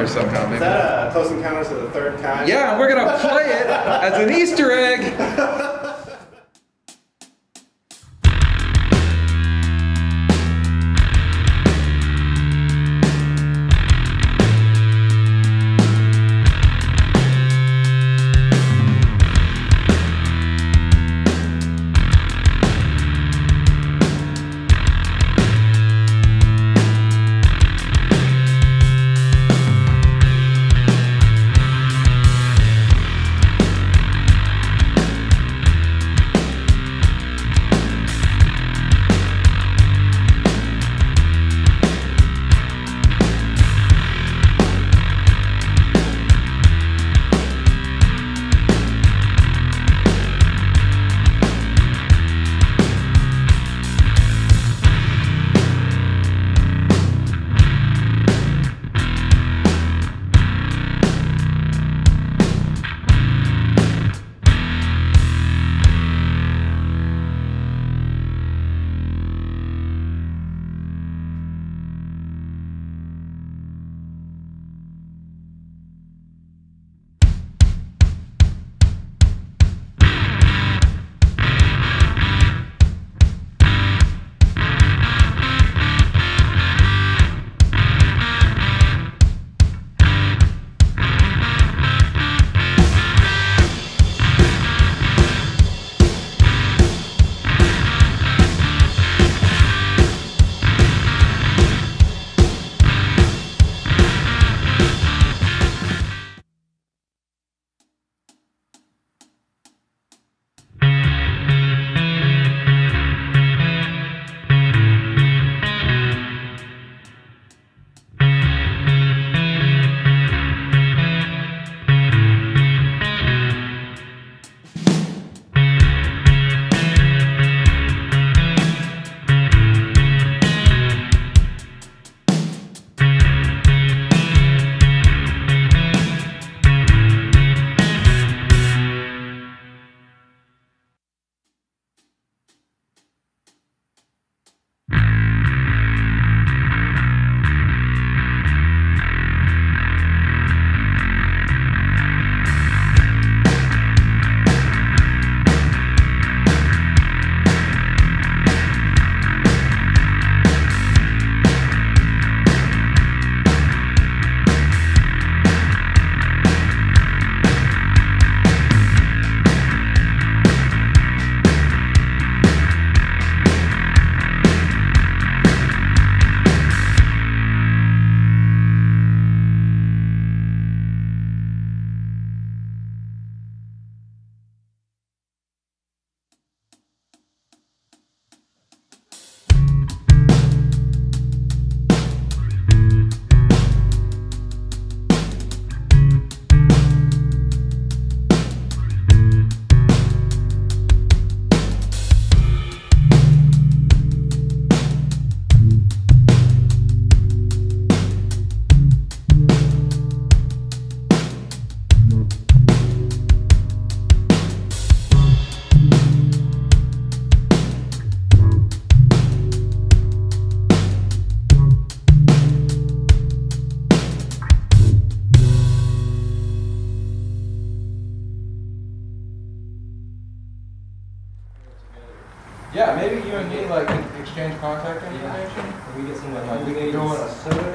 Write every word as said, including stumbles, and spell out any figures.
together somehow. Maybe. Is that a Close Encounters of the Third Kind? Yeah, and we're gonna play it as an Easter egg. Yeah, maybe you and me like can exchange contact information. Can we get some Like we can go on a soda